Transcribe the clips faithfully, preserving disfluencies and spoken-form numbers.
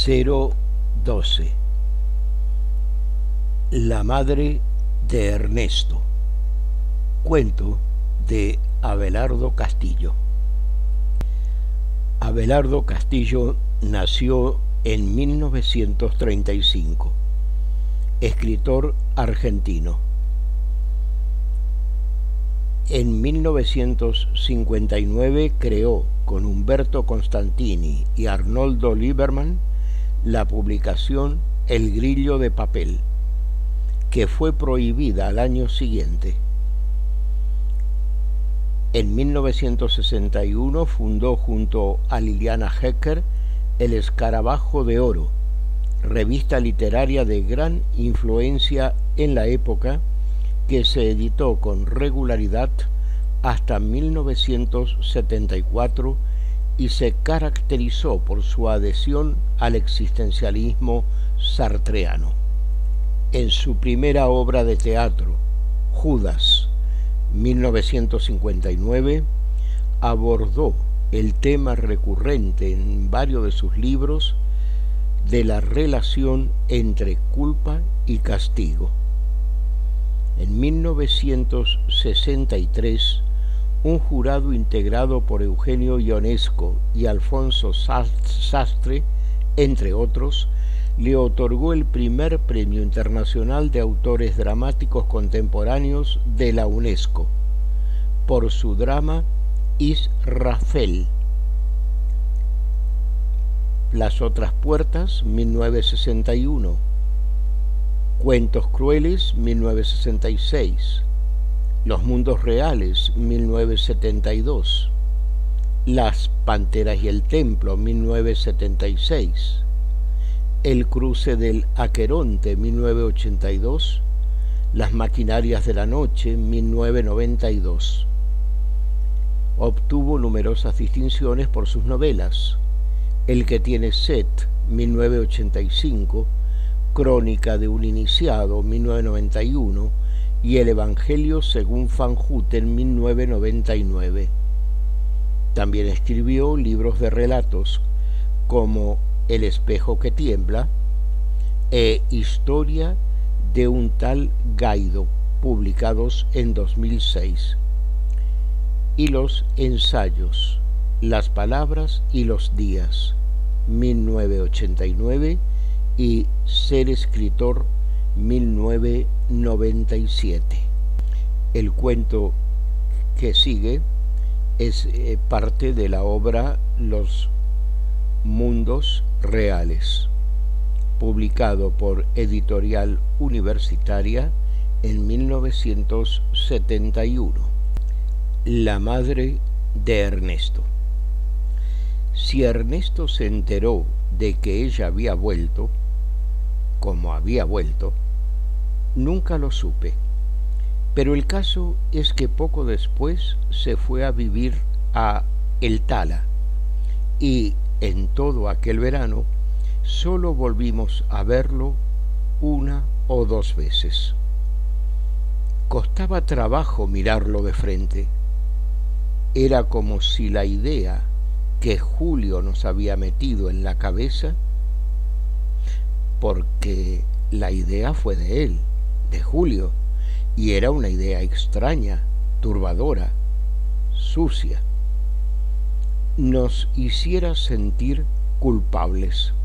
cero doce. La madre de Ernesto. Cuento de Abelardo Castillo. Abelardo Castillo nació en mil novecientos treinta y cinco, escritor argentino. En mil novecientos cincuenta y nueve creó con Humberto Constantini y Arnoldo Lieberman la publicación El Grillo de Papel, que fue prohibida al año siguiente. En mil novecientos sesenta y uno fundó junto a Liliana Hecker El Escarabajo de Oro, revista literaria de gran influencia en la época, que se editó con regularidad hasta mil novecientos setenta y cuatro y se caracterizó por su adhesión al existencialismo sartreano. En su primera obra de teatro, Judas, mil novecientos cincuenta y nueve, abordó el tema recurrente en varios de sus libros de la relación entre culpa y castigo. En mil novecientos sesenta y tres, un jurado integrado por Eugenio Ionesco y Alfonso Sastre, entre otros, le otorgó el primer Premio Internacional de Autores Dramáticos Contemporáneos de la UNESCO por su drama Israfel. Las otras puertas, mil novecientos sesenta y uno. Cuentos crueles, mil novecientos sesenta y seis. Los mundos reales, mil novecientos setenta y dos. Las panteras y el templo, mil novecientos setenta y seis. El cruce del Aqueronte, mil novecientos ochenta y dos. Las maquinarias de la noche, mil novecientos noventa y dos. Obtuvo numerosas distinciones por sus novelas. El que tiene sed, mil novecientos ochenta y cinco. Crónica de un iniciado, mil novecientos noventa y uno, y El Evangelio según Van Houten, mil novecientos noventa y nueve. También escribió libros de relatos como El espejo que tiembla e Historia de un tal Gaido, publicados en dos mil seis, y los ensayos Las palabras y los días, mil novecientos ochenta y nueve, y Ser escritor, mil novecientos noventa y siete. El cuento que sigue es eh, parte de la obra Los mundos reales, publicado por Editorial Universitaria en mil novecientos setenta y uno. La madre de Ernesto. Si Ernesto se enteró de que ella había vuelto, como había vuelto, nunca lo supe, pero el caso es que poco después se fue a vivir a El Tala, y en todo aquel verano solo volvimos a verlo una o dos veces. Costaba trabajo mirarlo de frente. Era como si la idea que Julio nos había metido en la cabeza, porque la idea fue de él, de Julio, y era una idea extraña, turbadora, sucia, nos hiciera sentir culpables.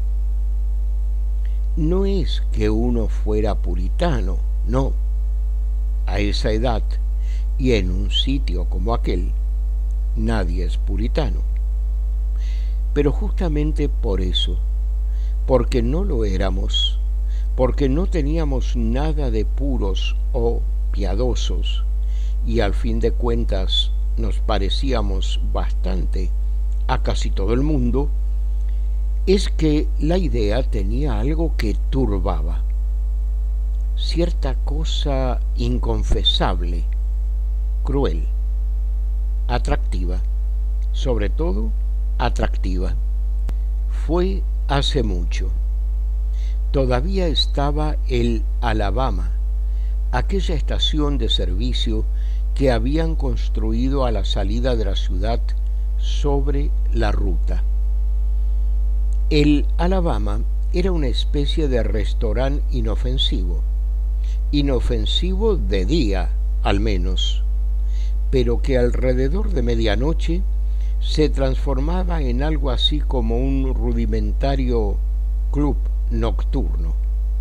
No es que uno fuera puritano, no. A esa edad y en un sitio como aquel, nadie es puritano. Pero justamente por eso, porque no lo éramos, porque no teníamos nada de puros o piadosos, y al fin de cuentas nos parecíamos bastante a casi todo el mundo, es que la idea tenía algo que turbaba, cierta cosa inconfesable, cruel, atractiva, sobre todo atractiva. Fue hace mucho. Todavía estaba el Alabama, aquella estación de servicio que habían construido a la salida de la ciudad sobre la ruta. El Alabama era una especie de restaurante inofensivo, inofensivo de día al menos, pero que alrededor de medianoche se transformaba en algo así como un rudimentario club nocturno.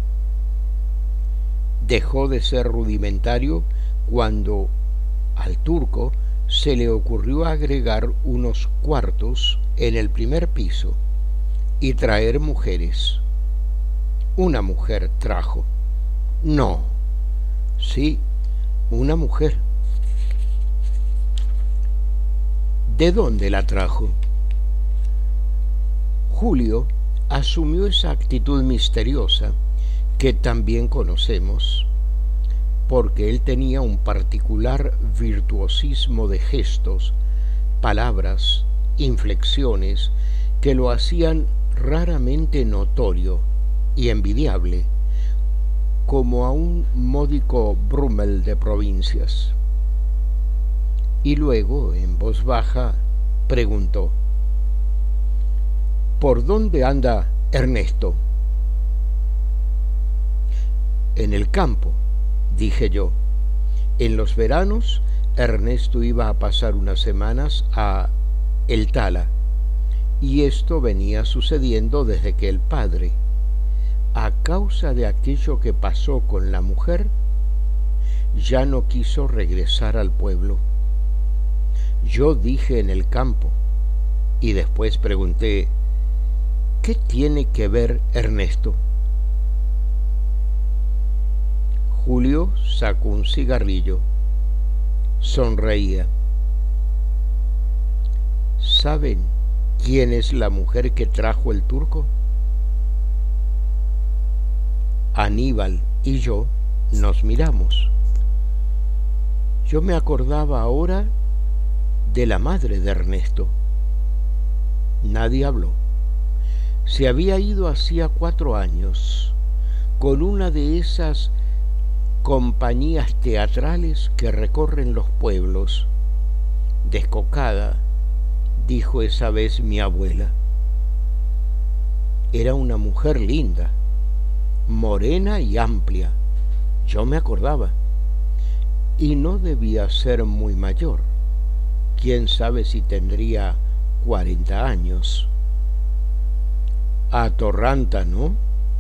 Dejó de ser rudimentario cuando al turco se le ocurrió agregar unos cuartos en el primer piso y traer mujeres. Una mujer trajo. No, sí, una mujer. ¿De dónde la trajo? Julio asumió esa actitud misteriosa que también conocemos, porque él tenía un particular virtuosismo de gestos, palabras, inflexiones, que lo hacían raramente notorio y envidiable, como a un módico Brummel de provincias. Y luego, en voz baja, preguntó: ¿por dónde anda Ernesto? En el campo, dije yo. En los veranos, Ernesto iba a pasar unas semanas a El Tala, y esto venía sucediendo desde que el padre, a causa de aquello que pasó con la mujer, ya no quiso regresar al pueblo. Yo dije en el campo, y después pregunté: ¿qué tiene que ver Ernesto? Julio sacó un cigarrillo. Sonreía. ¿Saben quién es la mujer que trajo el turco? Aníbal y yo nos miramos. Yo me acordaba ahora de la madre de Ernesto. Nadie habló. Se había ido hacía cuatro años con una de esas compañías teatrales que recorren los pueblos. Descocada, dijo esa vez mi abuela. Era una mujer linda, morena y amplia, yo me acordaba, y no debía ser muy mayor. Quién sabe si tendría cuarenta años. Atorranta, ¿no?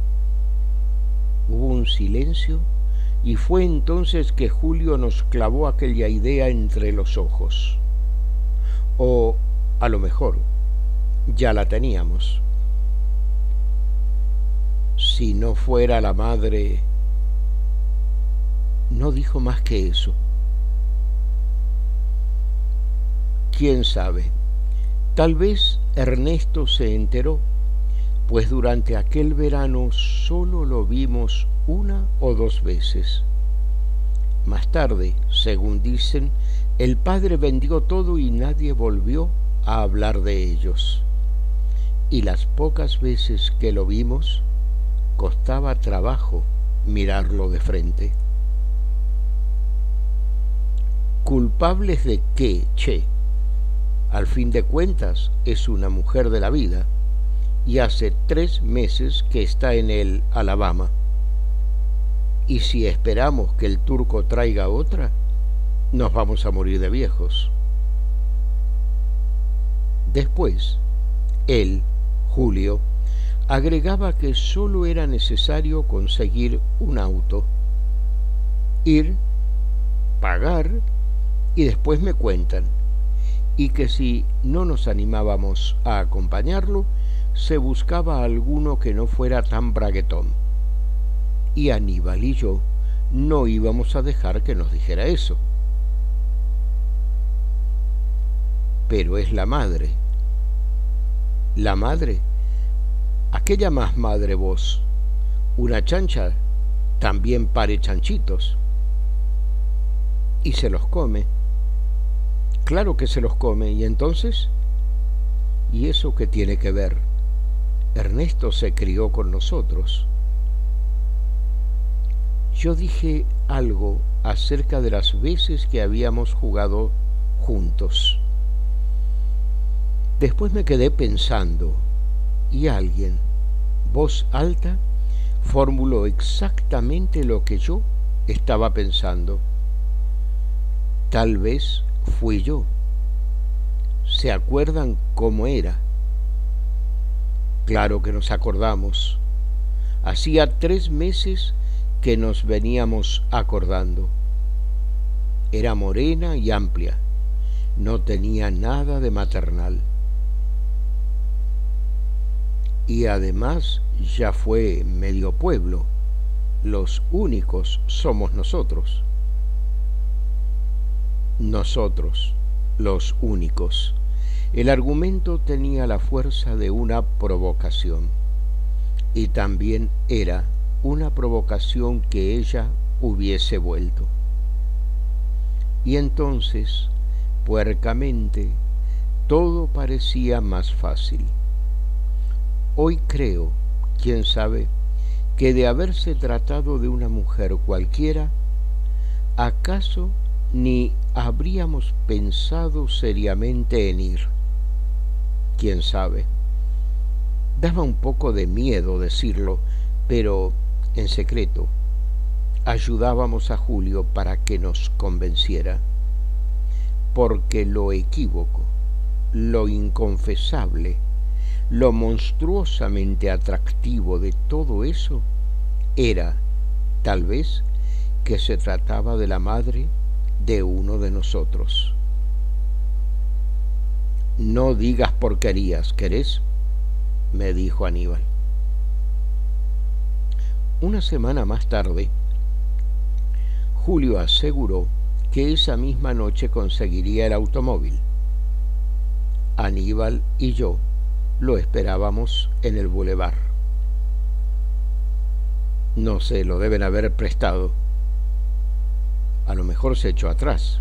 Hubo un silencio y fue entonces que Julio nos clavó aquella idea entre los ojos. O, a lo mejor, ya la teníamos. Si no fuera la madre... No dijo más que eso. ¿Quién sabe? Tal vez Ernesto se enteró, pues durante aquel verano solo lo vimos una o dos veces. Más tarde, según dicen, el padre vendió todo y nadie volvió a hablar de ellos. Y las pocas veces que lo vimos, costaba trabajo mirarlo de frente. ¿Culpables de qué, che? Al fin de cuentas, es una mujer de la vida, y hace tres meses que está en el Alabama. Y si esperamos que el turco traiga otra, nos vamos a morir de viejos. Después, él, Julio, agregaba que solo era necesario conseguir un auto, ir, pagar, y después me cuentan, y que si no nos animábamos a acompañarlo, se buscaba alguno que no fuera tan braguetón. Y Aníbal y yo no íbamos a dejar que nos dijera eso. Pero es la madre. La madre, aquella más madre vos, una chancha, también pare chanchitos. Y se los come. Claro que se los come, y entonces, ¿y eso qué tiene que ver? Ernesto se crió con nosotros. Yo dije algo acerca de las veces que habíamos jugado juntos. Después me quedé pensando, y alguien, voz alta, formuló exactamente lo que yo estaba pensando. Tal vez fui yo. ¿Se acuerdan cómo era? Claro que nos acordamos. Hacía tres meses que nos veníamos acordando. Era morena y amplia. No tenía nada de maternal. Y además ya fue medio pueblo. Los únicos somos nosotros. Nosotros, los únicos. El argumento tenía la fuerza de una provocación. Y también era una provocación que ella hubiese vuelto. Y entonces, puercamente, todo parecía más fácil. Hoy creo, quién sabe, que de haberse tratado de una mujer cualquiera, ¿acaso ni habríamos pensado seriamente en ir? Quién sabe. Daba un poco de miedo decirlo, pero en secreto ayudábamos a Julio para que nos convenciera, porque lo equívoco, lo inconfesable, lo monstruosamente atractivo de todo eso era, tal vez, que se trataba de la madre de uno de nosotros. No digas porquerías, ¿querés?, me dijo Aníbal. Una semana más tarde, Julio aseguró que esa misma noche conseguiría el automóvil. Aníbal y yo lo esperábamos en el bulevar. No se lo deben haber prestado. A lo mejor se echó atrás.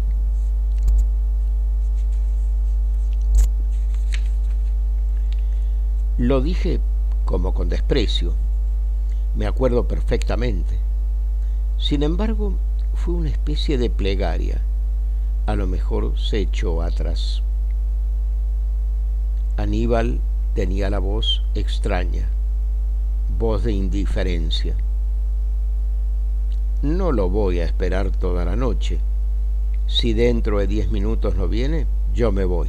Lo dije como con desprecio. Me acuerdo perfectamente. Sin embargo, fue una especie de plegaria. A lo mejor se echó atrás. Aníbal tenía la voz extraña, voz de indiferencia. No lo voy a esperar toda la noche. Si dentro de diez minutos no viene, yo me voy.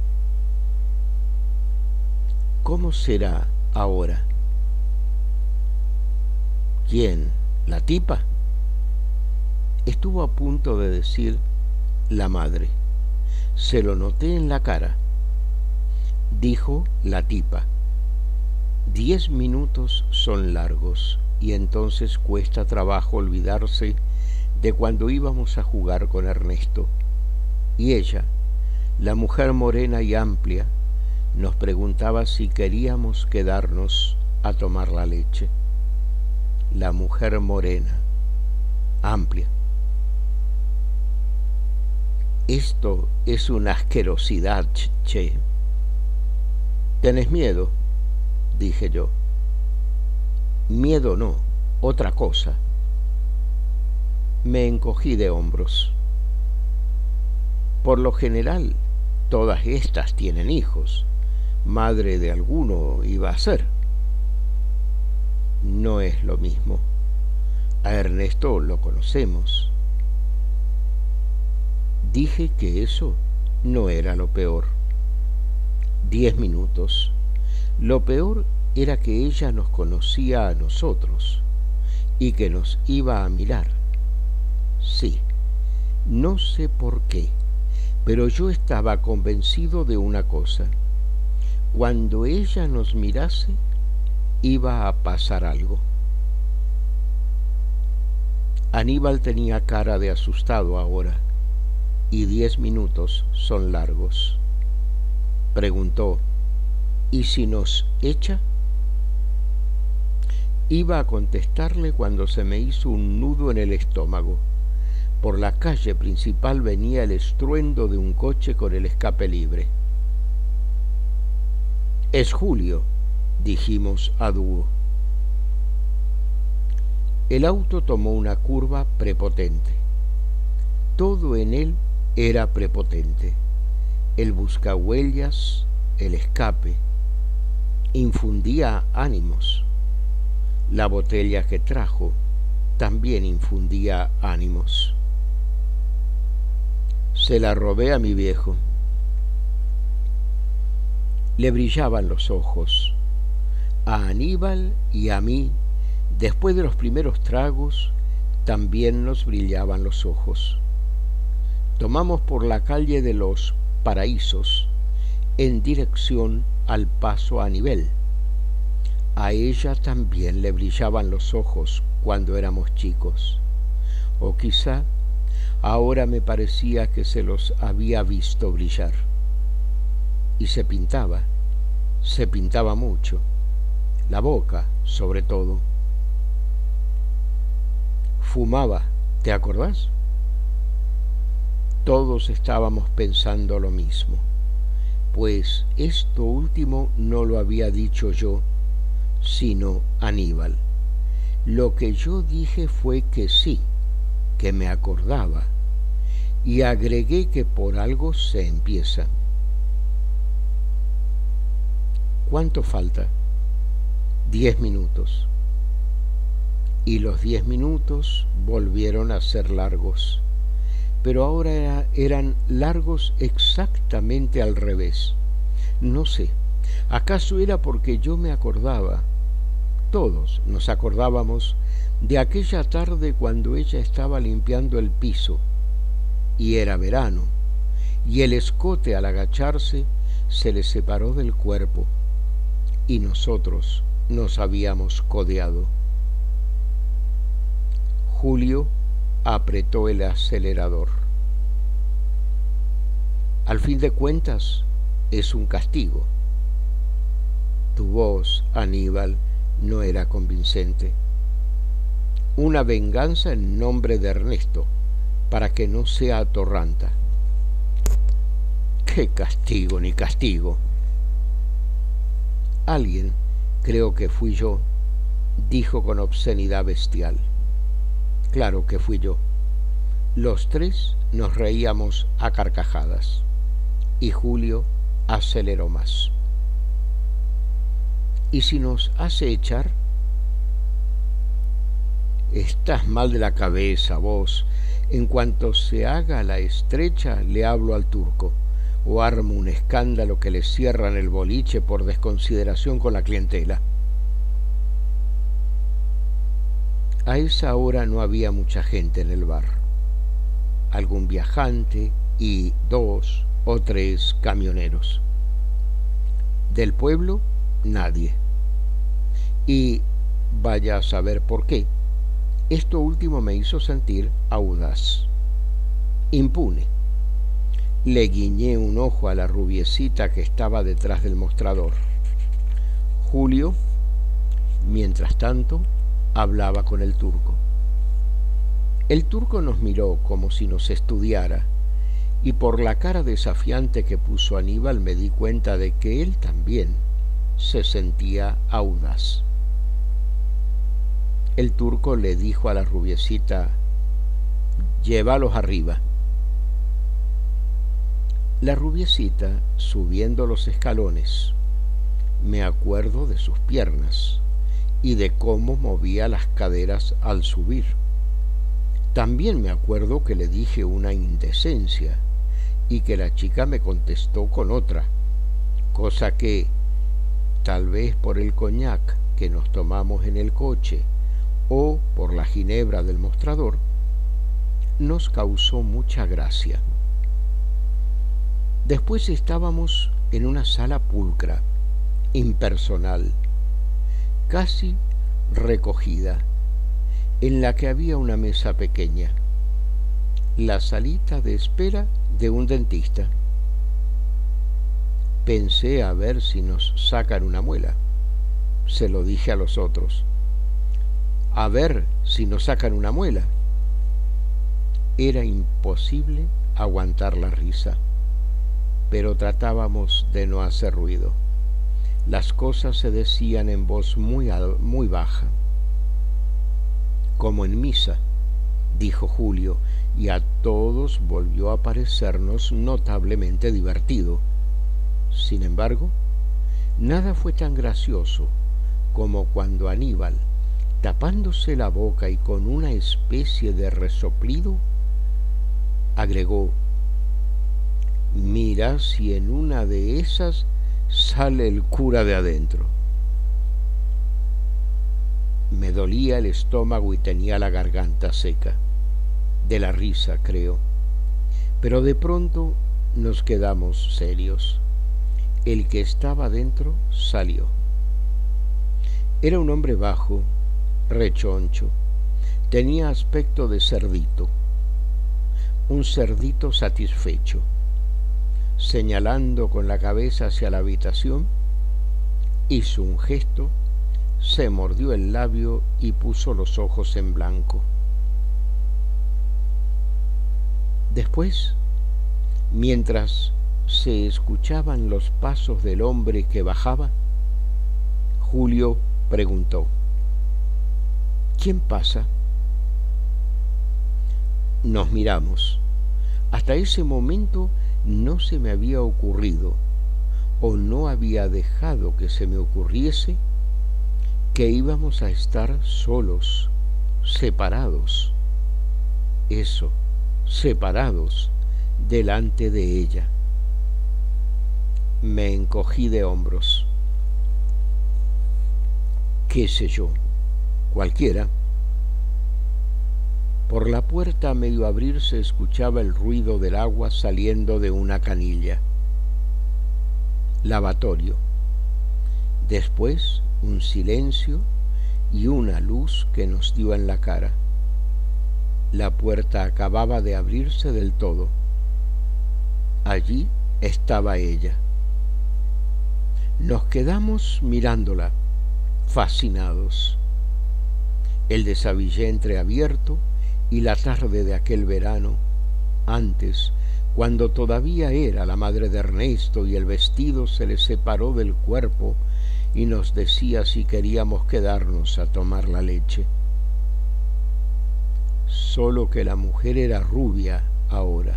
¿Cómo será ahora? ¿Quién? ¿La tipa? Estuvo a punto de decir la madre. Se lo noté en la cara. Dijo la tipa. Diez minutos son largos y entonces cuesta trabajo olvidarse de cuando íbamos a jugar con Ernesto. Y ella, la mujer morena y amplia, nos preguntaba si queríamos quedarnos a tomar la leche. La mujer morena, amplia. Esto es una asquerosidad, che. ¿Tenés miedo?, dije yo. Miedo no, otra cosa. Me encogí de hombros. Por lo general, todas estas tienen hijos. Madre de alguno iba a ser. No es lo mismo. A Ernesto lo conocemos. Dije que eso no era lo peor. Diez minutos. Lo peor era que ella nos conocía a nosotros y que nos iba a mirar. Sí, no sé por qué, pero yo estaba convencido de una cosa. Cuando ella nos mirase, iba a pasar algo. Aníbal tenía cara de asustado ahora, y diez minutos son largos. Preguntó, ¿y si nos echa? Iba a contestarle cuando se me hizo un nudo en el estómago. Por la calle principal venía el estruendo de un coche con el escape libre. Es Julio, dijimos a dúo. El auto tomó una curva prepotente. Todo en él era prepotente. El buscahuellas, el escape. infundía ánimos. La botella que trajo también infundía ánimos. Se la robé a mi viejo. Le brillaban los ojos. A Aníbal y a mí, después de los primeros tragos, también nos brillaban los ojos. Tomamos por la calle de los Paraísos en dirección al paso a nivel. A ella también le brillaban los ojos cuando éramos chicos, o quizá ahora me parecía que se los había visto brillar. Y se pintaba, se pintaba mucho, la boca sobre todo. Fumaba, ¿te acordás? Todos estábamos pensando lo mismo, pues esto último no lo había dicho yo, sino Aníbal. Lo que yo dije fue que sí, que me acordaba, y agregué que por algo se empieza. ¿Cuánto falta? Diez minutos. Y los diez minutos volvieron a ser largos, pero ahora era, eran largos exactamente al revés. No sé, ¿acaso era porque yo me acordaba? Todos nos acordábamos de aquella tarde cuando ella estaba limpiando el piso, y era verano, y el escote al agacharse se le separó del cuerpo, y nosotros nos habíamos codeado. Julio apretó el acelerador. Al fin de cuentas, es un castigo. Tu voz, Aníbal, no era convincente. Una venganza en nombre de Ernesto, para que no sea atorranta. ¡Qué castigo ni castigo! Alguien, creo que fui yo, dijo con obscenidad bestial. Claro que fui yo. Los tres nos reíamos a carcajadas, y Julio aceleró más. ¿Y si nos hace echar? Estás mal de la cabeza, vos. En cuanto se haga la estrecha, le hablo al turco, o armo un escándalo que le cierran el boliche por desconsideración con la clientela. A esa hora no había mucha gente en el bar. Algún viajante y dos o tres camioneros. Del pueblo, nadie. Y vaya a saber por qué. Esto último me hizo sentir audaz, impune. Le guiñé un ojo a la rubiecita que estaba detrás del mostrador. Julio, mientras tanto, hablaba con el turco. El turco nos miró como si nos estudiara, y por la cara desafiante que puso Aníbal me di cuenta de que él también se sentía audaz. El turco le dijo a la rubiecita: llévalos arriba. La rubiecita, subiendo los escalones, me acuerdo de sus piernas y de cómo movía las caderas al subir. También me acuerdo que le dije una indecencia y que la chica me contestó con otra, cosa que, tal vez por el coñac que nos tomamos en el coche o por la ginebra del mostrador, nos causó mucha gracia. Después estábamos en una sala pulcra, impersonal, casi recogida, en la que había una mesa pequeña, la salita de espera de un dentista. Pensé a ver si nos sacan una muela. Se lo dije a los otros. A ver si nos sacan una muela. Era imposible aguantar la risa, pero tratábamos de no hacer ruido. Las cosas se decían en voz muy, muy baja. Como en misa, dijo Julio, y a todos volvió a parecernos notablemente divertido. Sin embargo, Nada fue tan gracioso como cuando Aníbal, tapándose la boca y con una especie de resoplido, agregó: mira si en una de esas sale el cura de adentro. Me dolía el estómago y tenía la garganta seca, de la risa, creo. Pero de pronto nos quedamos serios. El que estaba dentro salió. Era un hombre bajo, rechoncho, tenía aspecto de cerdito, un cerdito satisfecho. Señalando con la cabeza hacia la habitación, hizo un gesto, se mordió el labio y puso los ojos en blanco. Después, mientras se escuchaban los pasos del hombre que bajaba, Julio preguntó: ¿quién pasa? Nos miramos. Hasta ese momento no se me había ocurrido, o no había dejado que se me ocurriese, que íbamos a estar solos, separados. Eso, separados, delante de ella. Me encogí de hombros. ¿Qué sé yo? Cualquiera. Por la puerta a medio abrir se escuchaba el ruido del agua saliendo de una canilla. Lavatorio. Después un silencio y una luz que nos dio en la cara. La puerta acababa de abrirse del todo. Allí estaba ella. Nos quedamos mirándola, fascinados. El desabillé entreabierto y la tarde de aquel verano, antes, cuando todavía era la madre de Ernesto y el vestido se le separó del cuerpo y nos decía si queríamos quedarnos a tomar la leche. Solo que la mujer era rubia ahora,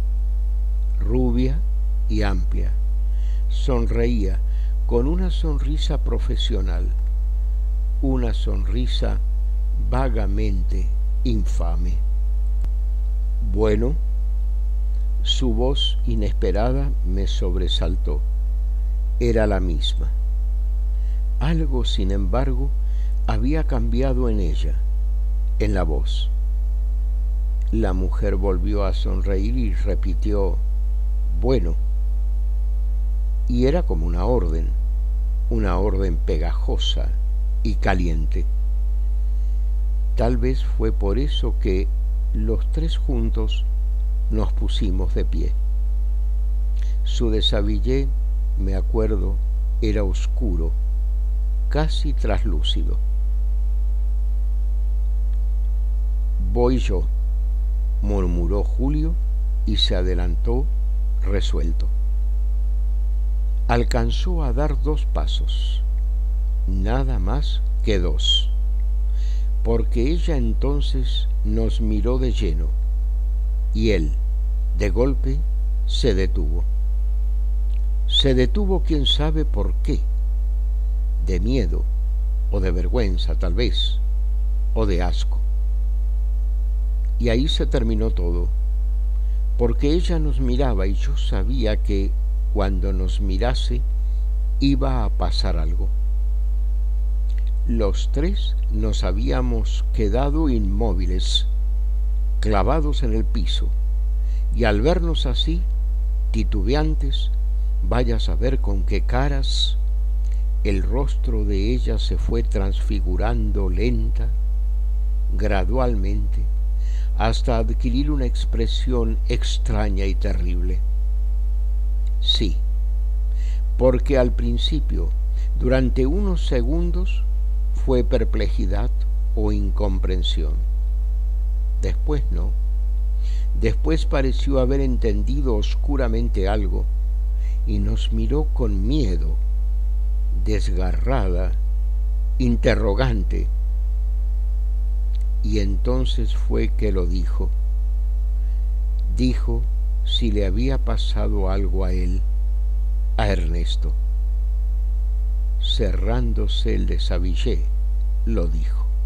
rubia y amplia. Sonreía con una sonrisa profesional, una sonrisa vagamente infame. Bueno, su voz inesperada me sobresaltó. Era la misma. Algo, sin embargo, había cambiado en ella, en la voz. La mujer volvió a sonreír y repitió: bueno. Y era como una orden, una orden pegajosa y caliente. Tal vez fue por eso que los tres juntos nos pusimos de pie. Su desabillé, me acuerdo, era oscuro, casi traslúcido. Voy yo, murmuró Julio y se adelantó resuelto. Alcanzó a dar dos pasos, nada más que dos, porque ella entonces nos miró de lleno y él, de golpe, se detuvo. Se detuvo quién sabe por qué, de miedo o de vergüenza tal vez, o de asco. Y ahí se terminó todo, porque ella nos miraba y yo sabía que cuando nos mirase iba a pasar algo. Los tres nos habíamos quedado inmóviles, clavados en el piso, y al vernos así, titubeantes, vaya a saber con qué caras, el rostro de ella se fue transfigurando lenta, gradualmente, hasta adquirir una expresión extraña y terrible. Sí, porque al principio, durante unos segundos, fue perplejidad o incomprensión. Después no. Después pareció haber entendido oscuramente algo y nos miró con miedo, desgarrada, interrogante. Y entonces fue que lo dijo. Dijo si le había pasado algo a él, a Ernesto. cerrándose el deshabillé, lo dijo.